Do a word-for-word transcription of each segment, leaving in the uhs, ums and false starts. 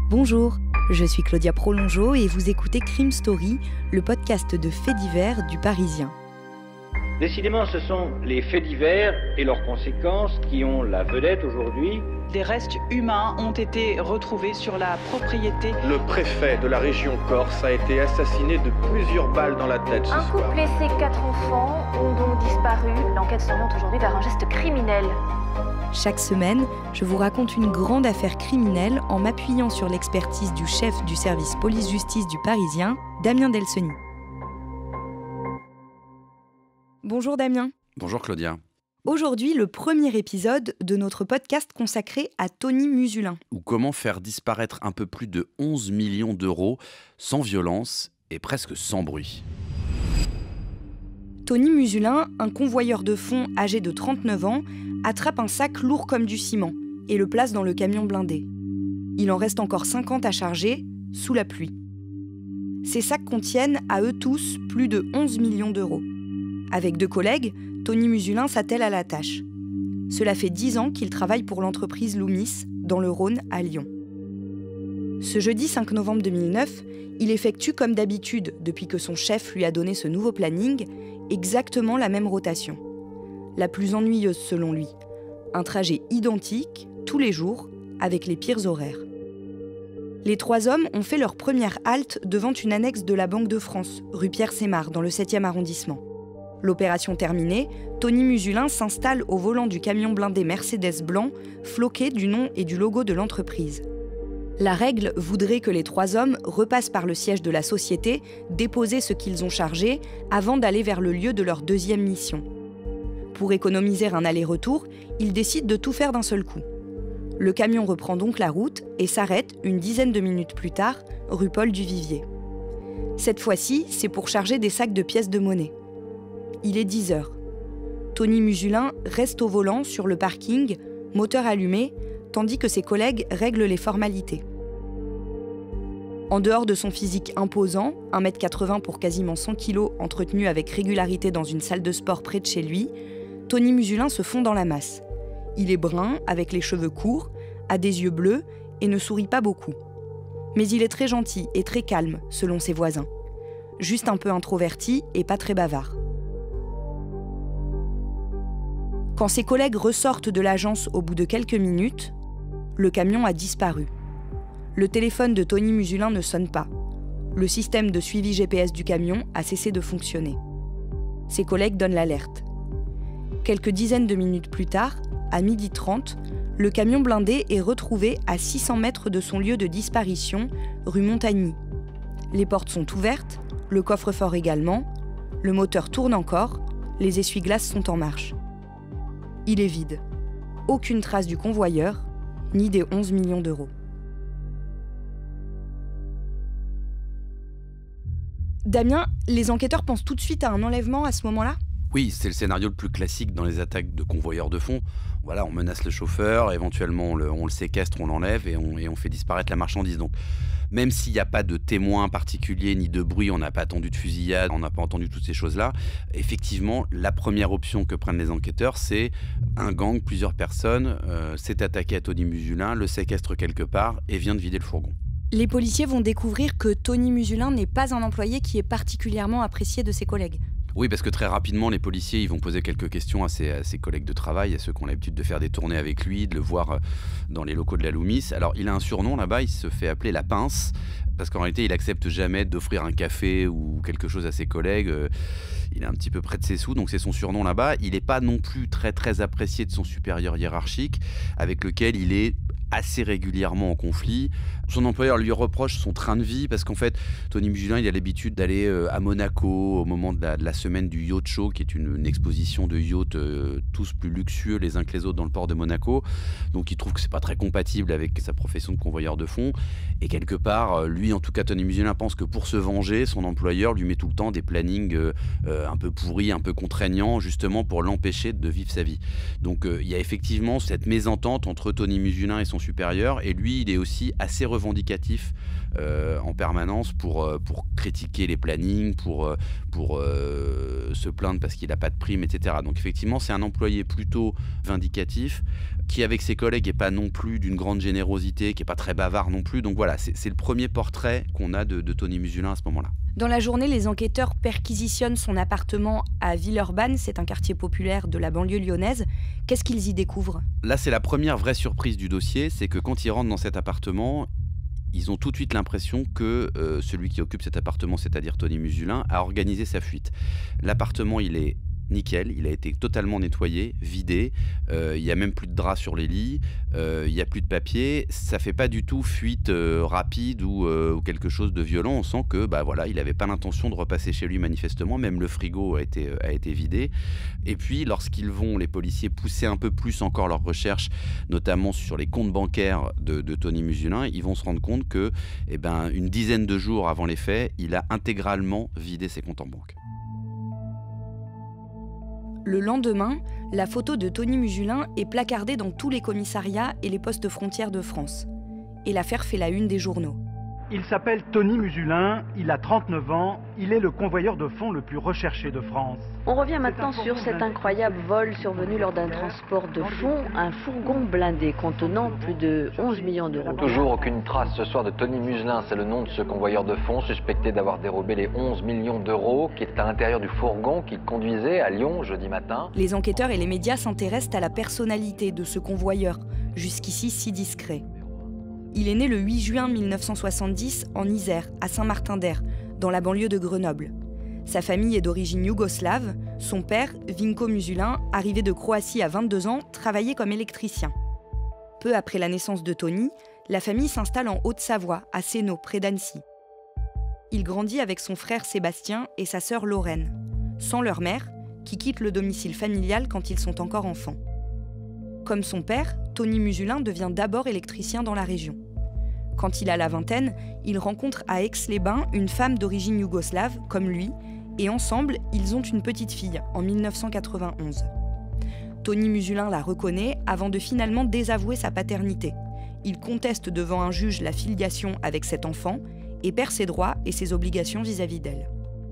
Bonjour, je suis Claudia Prolongeau et vous écoutez Crime Story, le podcast de faits divers du Parisien. Décidément, ce sont les faits divers et leurs conséquences qui ont la vedette aujourd'hui. Des restes humains ont été retrouvés sur la propriété. Le préfet de la région Corse a été assassiné de plusieurs balles dans la tête ce Un soir. couple et ses quatre enfants ont donc disparu. L'enquête s'oriente aujourd'hui vers un geste criminel. Chaque semaine, je vous raconte une grande affaire criminelle en m'appuyant sur l'expertise du chef du service police-justice du Parisien, Damien Delseny. Bonjour Damien. Bonjour Claudia. Aujourd'hui, le premier épisode de notre podcast consacré à Tony Musulin. Ou comment faire disparaître un peu plus de onze millions d'euros sans violence et presque sans bruit. Tony Musulin, un convoyeur de fonds âgé de trente-neuf ans, attrape un sac lourd comme du ciment et le place dans le camion blindé. Il en reste encore cinquante à charger, sous la pluie. Ces sacs contiennent, à eux tous, plus de onze millions d'euros. Avec deux collègues, Tony Musulin s'attelle à la tâche. Cela fait dix ans qu'il travaille pour l'entreprise Loomis, dans le Rhône, à Lyon. Ce jeudi cinq novembre deux mille neuf, il effectue comme d'habitude, depuis que son chef lui a donné ce nouveau planning, exactement la même rotation. La plus ennuyeuse selon lui. Un trajet identique, tous les jours, avec les pires horaires. Les trois hommes ont fait leur première halte devant une annexe de la Banque de France, rue Pierre-Sémard, dans le septième arrondissement. L'opération terminée, Tony Musulin s'installe au volant du camion blindé Mercedes blanc, floqué du nom et du logo de l'entreprise. La règle voudrait que les trois hommes repassent par le siège de la société, déposer ce qu'ils ont chargé, avant d'aller vers le lieu de leur deuxième mission. Pour économiser un aller-retour, ils décident de tout faire d'un seul coup. Le camion reprend donc la route et s'arrête une dizaine de minutes plus tard, rue Paul du Vivier. Cette fois-ci, c'est pour charger des sacs de pièces de monnaie. Il est dix heures. Tony Musulin reste au volant sur le parking, moteur allumé, tandis que ses collègues règlent les formalités. En dehors de son physique imposant, un mètre quatre-vingts pour quasiment cent kilos entretenu avec régularité dans une salle de sport près de chez lui, Tony Musulin se fond dans la masse. Il est brun, avec les cheveux courts, a des yeux bleus et ne sourit pas beaucoup. Mais il est très gentil et très calme, selon ses voisins. Juste un peu introverti et pas très bavard. Quand ses collègues ressortent de l'agence au bout de quelques minutes, le camion a disparu. Le téléphone de Tony Musulin ne sonne pas. Le système de suivi G P S du camion a cessé de fonctionner. Ses collègues donnent l'alerte. Quelques dizaines de minutes plus tard, à midi trente, le camion blindé est retrouvé à six cents mètres de son lieu de disparition, rue Montagny. Les portes sont ouvertes, le coffre-fort également, le moteur tourne encore, les essuie-glaces sont en marche. Il est vide. Aucune trace du convoyeur, ni des onze millions d'euros. Damien, les enquêteurs pensent tout de suite à un enlèvement à ce moment-là ? Oui, c'est le scénario le plus classique dans les attaques de convoyeurs de fonds. Voilà, on menace le chauffeur, éventuellement on le, on le séquestre, on l'enlève et on, et on fait disparaître la marchandise. Donc, même s'il n'y a pas de témoins particuliers ni de bruit, on n'a pas attendu de fusillade, on n'a pas entendu toutes ces choses-là, effectivement, la première option que prennent les enquêteurs, c'est un gang, plusieurs personnes, euh, s'est attaqué à Tony Musulin, le séquestre quelque part et vient de vider le fourgon. Les policiers vont découvrir que Tony Musulin n'est pas un employé qui est particulièrement apprécié de ses collègues. Oui, parce que très rapidement, les policiers ils vont poser quelques questions à ses, à ses collègues de travail, à ceux qui ont l'habitude de faire des tournées avec lui, de le voir dans les locaux de la Loomis. Alors, il a un surnom là-bas, il se fait appeler la pince, parce qu'en réalité, il accepte jamais d'offrir un café ou quelque chose à ses collègues. Il est un petit peu près de ses sous, donc c'est son surnom là-bas. Il n'est pas non plus très très apprécié de son supérieur hiérarchique, avec lequel il est assez régulièrement en conflit. Son employeur lui reproche son train de vie parce qu'en fait, Tony Musulin, il a l'habitude d'aller à Monaco au moment de la, de la semaine du Yacht Show, qui est une, une exposition de yachts euh, tous plus luxueux les uns que les autres dans le port de Monaco. Donc il trouve que c'est pas très compatible avec sa profession de convoyeur de fonds. Et quelque part, lui, en tout cas, Tony Musulin pense que pour se venger, son employeur lui met tout le temps des plannings euh, euh, un peu pourris, un peu contraignants, justement pour l'empêcher de vivre sa vie. Donc euh, il y a effectivement cette mésentente entre Tony Musulin et son supérieur, et lui, il est aussi assez revendicatif euh, en permanence pour, euh, pour critiquer les plannings, pour, euh, pour euh, se plaindre parce qu'il n'a pas de prime, et cetera. Donc effectivement, c'est un employé plutôt vindicatif, qui avec ses collègues n'est pas non plus d'une grande générosité, qui n'est pas très bavard non plus. Donc voilà, c'est, c'est le premier portrait qu'on a de, de Tony Musulin à ce moment-là. Dans la journée, les enquêteurs perquisitionnent son appartement à Villeurbanne, c'est un quartier populaire de la banlieue lyonnaise. Qu'est-ce qu'ils y découvrent ? Là, c'est la première vraie surprise du dossier, c'est que quand ils rentrent dans cet appartement, ils ont tout de suite l'impression que euh, celui qui occupe cet appartement, c'est-à-dire Tony Musulin, a organisé sa fuite. L'appartement, il est nickel, il a été totalement nettoyé, vidé, euh, il n'y a même plus de draps sur les lits, euh, il n'y a plus de papier, ça fait pas du tout fuite euh, rapide ou, euh, ou quelque chose de violent. On sent que bah, voilà, il n'avait pas l'intention de repasser chez lui manifestement, même le frigo a été, a été vidé. Et puis lorsqu'ils vont, les policiers, pousser un peu plus encore leurs recherches, notamment sur les comptes bancaires de, de Tony Musulin, ils vont se rendre compte que eh ben, une dizaine de jours avant les faits, il a intégralement vidé ses comptes en banque. Le lendemain, la photo de Tony Musulin est placardée dans tous les commissariats et les postes frontières de France. Et l'affaire fait la une des journaux. Il s'appelle Tony Musulin, il a trente-neuf ans, il est le convoyeur de fonds le plus recherché de France. On revient maintenant sur cet incroyable vol survenu lors d'un transport de fonds, un fourgon blindé contenant plus de onze millions d'euros. Toujours aucune trace ce soir de Tony Musulin, c'est le nom de ce convoyeur de fonds suspecté d'avoir dérobé les onze millions d'euros qui est à l'intérieur du fourgon qu'il conduisait à Lyon jeudi matin. Les enquêteurs et les médias s'intéressent à la personnalité de ce convoyeur, jusqu'ici si discret. Il est né le huit juin mille neuf cent soixante-dix en Isère, à Saint-Martin-d'Air, dans la banlieue de Grenoble. Sa famille est d'origine yougoslave. Son père, Vinko Musulin, arrivé de Croatie à vingt-deux ans, travaillait comme électricien. Peu après la naissance de Tony, la famille s'installe en Haute-Savoie, à Sénaux, près d'Annecy. Il grandit avec son frère Sébastien et sa sœur Lorraine, sans leur mère, qui quitte le domicile familial quand ils sont encore enfants. Comme son père, Tony Musulin devient d'abord électricien dans la région. Quand il a la vingtaine, il rencontre à Aix-les-Bains une femme d'origine yougoslave, comme lui, et ensemble, ils ont une petite fille, en mille neuf cent quatre-vingt-onze. Tony Musulin la reconnaît avant de finalement désavouer sa paternité. Il conteste devant un juge la filiation avec cet enfant et perd ses droits et ses obligations vis-à-vis d'elle.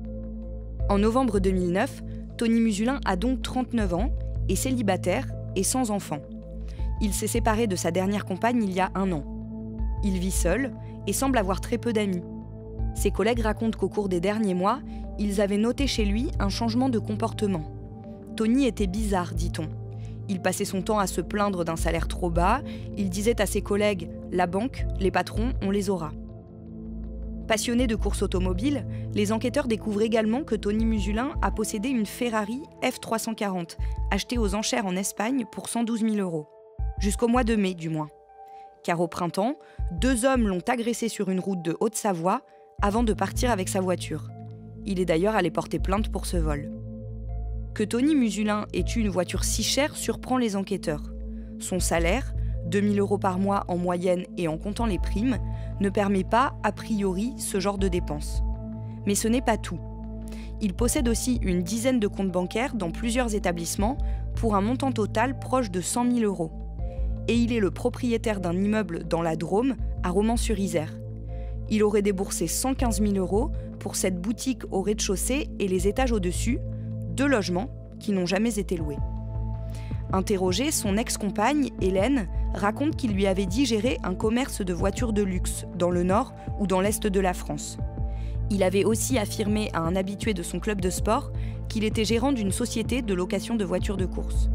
En novembre deux mille neuf, Tony Musulin a donc trente-neuf ans, est célibataire et sans enfant. Il s'est séparé de sa dernière compagne il y a un an. Il vit seul et semble avoir très peu d'amis. Ses collègues racontent qu'au cours des derniers mois, ils avaient noté chez lui un changement de comportement. Tony était bizarre, dit-on. Il passait son temps à se plaindre d'un salaire trop bas. Il disait à ses collègues « La banque, les patrons, on les aura ». Passionné de courses automobiles, les enquêteurs découvrent également que Tony Musulin a possédé une Ferrari F trois cent quarante, achetée aux enchères en Espagne pour cent douze mille euros. Jusqu'au mois de mai, du moins. Car au printemps, deux hommes l'ont agressé sur une route de Haute-Savoie avant de partir avec sa voiture. Il est d'ailleurs allé porter plainte pour ce vol. Que Tony Musulin ait eu une voiture si chère surprend les enquêteurs. Son salaire, deux mille euros par mois en moyenne et en comptant les primes, ne permet pas, a priori, ce genre de dépenses. Mais ce n'est pas tout. Il possède aussi une dizaine de comptes bancaires dans plusieurs établissements pour un montant total proche de cent mille euros. Et il est le propriétaire d'un immeuble dans la Drôme, à Romans-sur-Isère. Il aurait déboursé cent quinze mille euros pour cette boutique au rez-de-chaussée et les étages au-dessus, deux logements qui n'ont jamais été loués. Interrogée, son ex-compagne, Hélène, raconte qu'il lui avait dit gérer un commerce de voitures de luxe dans le nord ou dans l'est de la France. Il avait aussi affirmé à un habitué de son club de sport qu'il était gérant d'une société de location de voitures de course.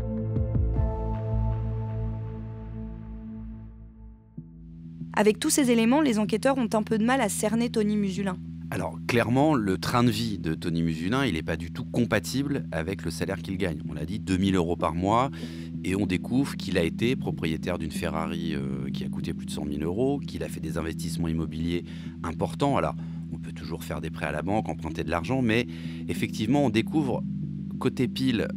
Avec tous ces éléments, les enquêteurs ont un peu de mal à cerner Tony Musulin. Alors clairement, le train de vie de Tony Musulin, il n'est pas du tout compatible avec le salaire qu'il gagne. On l'a dit, deux mille euros par mois, et on découvre qu'il a été propriétaire d'une Ferrari euh, qui a coûté plus de cent mille euros, qu'il a fait des investissements immobiliers importants. Alors, on peut toujours faire des prêts à la banque, emprunter de l'argent, mais effectivement, on découvre côté pile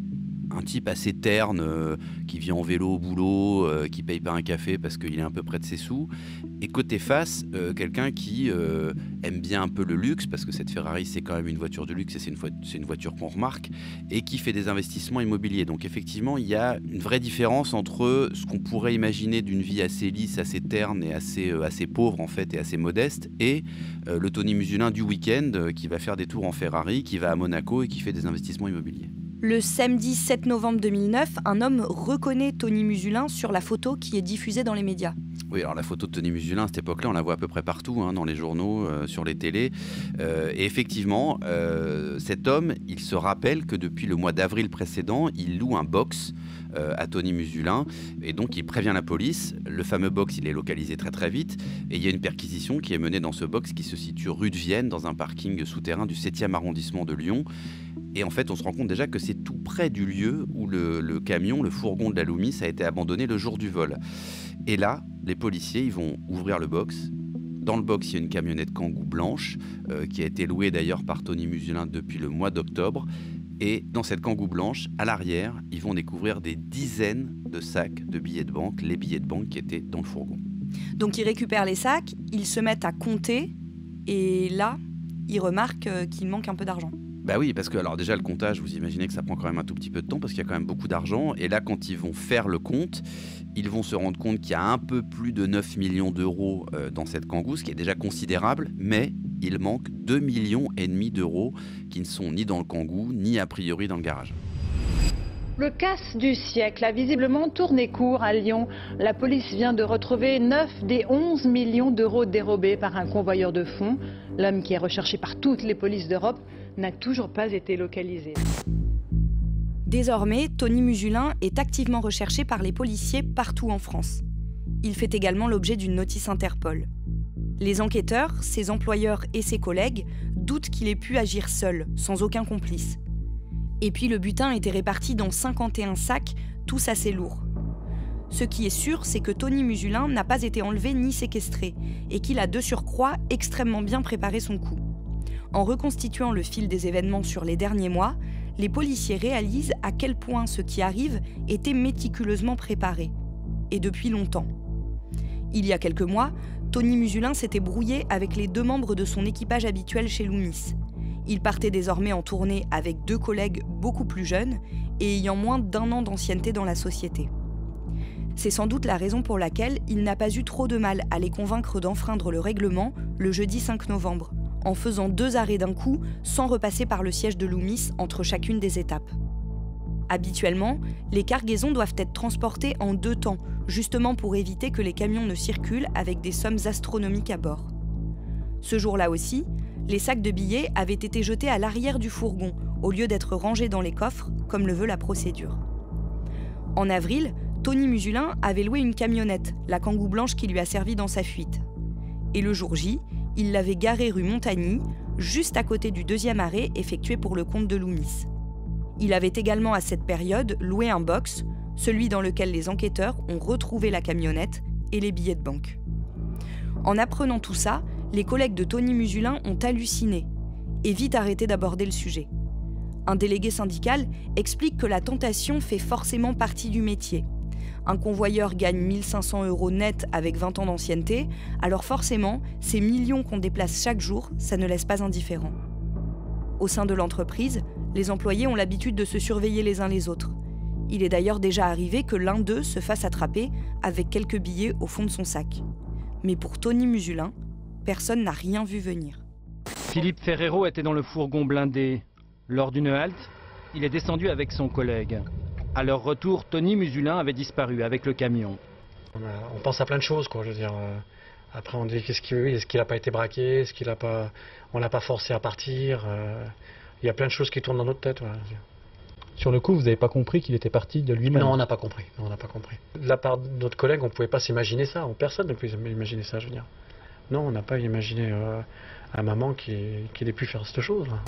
un type assez terne, euh, qui vient en vélo au boulot, euh, qui paye pas un café parce qu'il est un peu près de ses sous. Et côté face, euh, quelqu'un qui euh, aime bien un peu le luxe, parce que cette Ferrari c'est quand même une voiture de luxe et c'est une, vo- c'est une voiture qu'on remarque, et qui fait des investissements immobiliers. Donc effectivement, il y a une vraie différence entre ce qu'on pourrait imaginer d'une vie assez lisse, assez terne et assez, euh, assez pauvre en fait, et assez modeste, et euh, le Tony Musulin du week-end euh, qui va faire des tours en Ferrari, qui va à Monaco et qui fait des investissements immobiliers. Le samedi sept novembre deux mille neuf, un homme reconnaît Tony Musulin sur la photo qui est diffusée dans les médias. Oui, alors la photo de Tony Musulin, à cette époque-là, on la voit à peu près partout, hein, dans les journaux, euh, sur les télés. Euh, et effectivement, euh, cet homme, il se rappelle que depuis le mois d'avril précédent, il loue un box euh, à Tony Musulin. Et donc, il prévient la police. Le fameux box, il est localisé très très vite. Et il y a une perquisition qui est menée dans ce box qui se situe rue de Vienne, dans un parking souterrain du septième arrondissement de Lyon. Et en fait, on se rend compte déjà que c'est tout près du lieu où le, le camion, le fourgon de la Loomis a été abandonné le jour du vol. Et là, les policiers, ils vont ouvrir le box. Dans le box, il y a une camionnette Kangoo blanche, euh, qui a été louée d'ailleurs par Tony Musulin depuis le mois d'octobre. Et dans cette Kangoo blanche, à l'arrière, ils vont découvrir des dizaines de sacs de billets de banque, les billets de banque qui étaient dans le fourgon. Donc ils récupèrent les sacs, ils se mettent à compter, et là, ils remarquent euh, qu'il manque un peu d'argent. Bah oui, parce que alors déjà le comptage, vous imaginez que ça prend quand même un tout petit peu de temps parce qu'il y a quand même beaucoup d'argent. Et là, quand ils vont faire le compte, ils vont se rendre compte qu'il y a un peu plus de neuf millions d'euros euh, dans cette Kangoo, ce qui est déjà considérable, mais il manque deux virgule cinq millions d'euros qui ne sont ni dans le Kangoo, ni a priori dans le garage. Le casse du siècle a visiblement tourné court à Lyon. La police vient de retrouver neuf des onze millions d'euros dérobés par un convoyeur de fonds. L'homme, qui est recherché par toutes les polices d'Europe, n'a toujours pas été localisé. Désormais, Tony Musulin est activement recherché par les policiers partout en France. Il fait également l'objet d'une notice Interpol. Les enquêteurs, ses employeurs et ses collègues doutent qu'il ait pu agir seul, sans aucun complice. Et puis le butin était réparti dans cinquante et un sacs, tous assez lourds. Ce qui est sûr, c'est que Tony Musulin n'a pas été enlevé ni séquestré, et qu'il a de surcroît extrêmement bien préparé son coup. En reconstituant le fil des événements sur les derniers mois, les policiers réalisent à quel point ce qui arrive était méticuleusement préparé, et depuis longtemps. Il y a quelques mois, Tony Musulin s'était brouillé avec les deux membres de son équipage habituel chez Loomis. Il partait désormais en tournée avec deux collègues beaucoup plus jeunes et ayant moins d'un an d'ancienneté dans la société. C'est sans doute la raison pour laquelle il n'a pas eu trop de mal à les convaincre d'enfreindre le règlement le jeudi cinq novembre, en faisant deux arrêts d'un coup sans repasser par le siège de Loomis entre chacune des étapes. Habituellement, les cargaisons doivent être transportées en deux temps, justement pour éviter que les camions ne circulent avec des sommes astronomiques à bord. Ce jour-là aussi, les sacs de billets avaient été jetés à l'arrière du fourgon, au lieu d'être rangés dans les coffres, comme le veut la procédure. En avril, Tony Musulin avait loué une camionnette, la Kangoo blanche qui lui a servi dans sa fuite. Et le jour J, il l'avait garée rue Montagny, juste à côté du deuxième arrêt effectué pour le compte de Loomis. Il avait également à cette période loué un box, celui dans lequel les enquêteurs ont retrouvé la camionnette et les billets de banque. En apprenant tout ça, les collègues de Tony Musulin ont halluciné et vite arrêté d'aborder le sujet. Un délégué syndical explique que la tentation fait forcément partie du métier. Un convoyeur gagne mille cinq cents euros net avec vingt ans d'ancienneté, alors forcément, ces millions qu'on déplace chaque jour, ça ne laisse pas indifférent. Au sein de l'entreprise, les employés ont l'habitude de se surveiller les uns les autres. Il est d'ailleurs déjà arrivé que l'un d'eux se fasse attraper avec quelques billets au fond de son sac. Mais pour Tony Musulin, personne n'a rien vu venir. Philippe Ferrero était dans le fourgon blindé. Lors d'une halte, il est descendu avec son collègue. À leur retour, Tony Musulin avait disparu avec le camion. On, a, on pense à plein de choses, quoi. Je veux dire, euh, après, on dit qu'est-ce qu'il, oui, est-ce qu'il n'a pas été braqué, est-ce qu'il a pas, on l'a pas forcé à partir. Euh, il y a plein de choses qui tournent dans notre tête. Voilà. Sur le coup, vous n'avez pas compris qu'il était parti de lui-même? Non, on n'a pas compris. Non, on n'a pas compris. De la part de notre collègue, on ne pouvait pas s'imaginer ça. Personne ne pouvait imaginer ça, je veux dire. Non, on n'a pas imaginé euh, un maman qui, qui ait pu faire cette chose-là.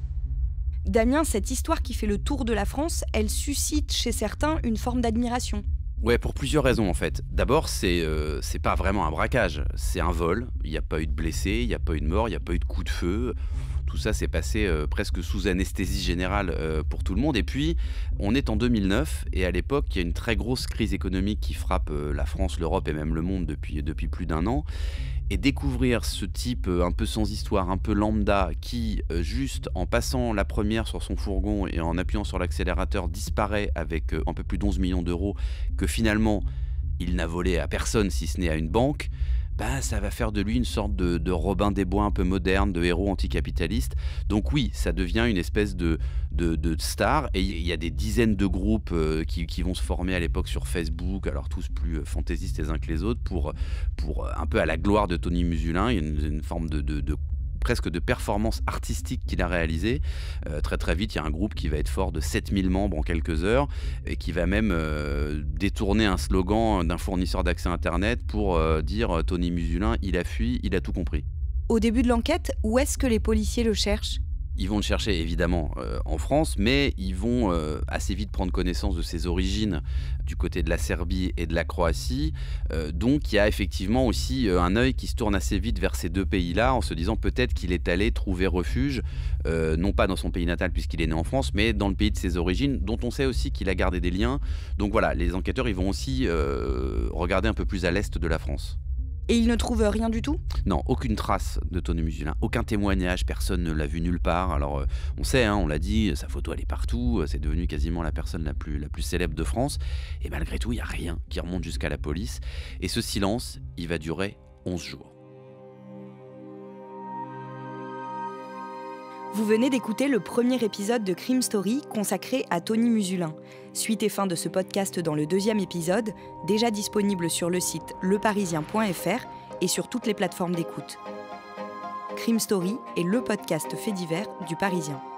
Damien, cette histoire qui fait le tour de la France, elle suscite chez certains une forme d'admiration. Ouais, pour plusieurs raisons en fait. D'abord, c'est euh, c'est pas vraiment un braquage, c'est un vol. Il n'y a pas eu de blessés, il n'y a pas eu de mort, il n'y a pas eu de coup de feu. Tout tout ça s'est passé euh, presque sous anesthésie générale euh, pour tout le monde. Et puis, on est en deux mille neuf et à l'époque, il y a une très grosse crise économique qui frappe euh, la France, l'Europe et même le monde depuis, depuis plus d'un an. Et découvrir ce type euh, un peu sans histoire, un peu lambda, qui, euh, juste en passant la première sur son fourgon et en appuyant sur l'accélérateur, disparaît avec euh, un peu plus d'onze millions d'euros, que finalement, il n'a volé à personne si ce n'est à une banque, bah, ça va faire de lui une sorte de, de Robin des Bois un peu moderne, de héros anticapitaliste. Donc oui, ça devient une espèce de, de, de star. Et il y a des dizaines de groupes euh, qui, qui vont se former à l'époque sur Facebook, alors tous plus euh, fantaisistes les uns que les autres, pour, pour un peu à la gloire de Tony Musulin. Il y a une, une forme de, de, de presque de performance artistique qu'il a réalisée. Euh, très très vite, il y a un groupe qui va être fort de sept mille membres en quelques heures et qui va même euh, détourner un slogan d'un fournisseur d'accès Internet pour euh, dire « Tony Musulin, il a fui, il a tout compris ». Au début de l'enquête, où est-ce que les policiers le cherchent ? Ils vont le chercher évidemment euh, en France, mais ils vont euh, assez vite prendre connaissance de ses origines du côté de la Serbie et de la Croatie. Euh, donc il y a effectivement aussi euh, un œil qui se tourne assez vite vers ces deux pays-là en se disant peut-être qu'il est allé trouver refuge, euh, non pas dans son pays natal puisqu'il est né en France, mais dans le pays de ses origines, dont on sait aussi qu'il a gardé des liens. Donc voilà, les enquêteurs ils vont aussi euh, regarder un peu plus à l'est de la France. Et ils ne trouvent rien du tout ? Non, aucune trace de Tony Musulin, aucun témoignage, personne ne l'a vu nulle part. Alors euh, on sait, hein, on l'a dit, sa photo elle est partout, c'est devenu quasiment la personne la plus, la plus célèbre de France. Et malgré tout, il n'y a rien qui remonte jusqu'à la police. Et ce silence, il va durer onze jours. Vous venez d'écouter le premier épisode de Crime Story consacré à Tony Musulin. Suite et fin de ce podcast dans le deuxième épisode, déjà disponible sur le site le parisien point f r et sur toutes les plateformes d'écoute. Crime Story est le podcast fait divers du Parisien.